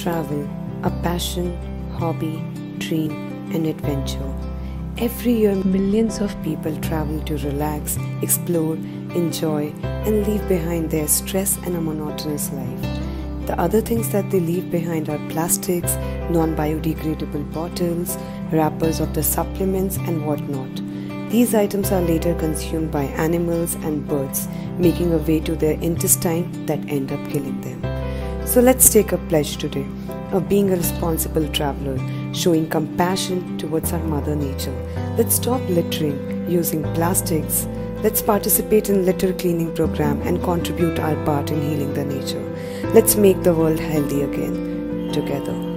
travel, a passion, hobby, dream, and adventure. Every year, millions of people travel to relax, explore, enjoy, and leave behind their stress and a monotonous life. The other things that they leave behind are plastics, non-biodegradable bottles, wrappers of the supplements, and whatnot. These items are later consumed by animals and birds, making a way to their intestine that end up killing them. So let's take a pledge today of being a responsible traveler, showing compassion towards our Mother Nature. Let's stop littering using plastics. Let's participate in litter cleaning program and contribute our part in healing the nature. Let's make the world healthy again, together.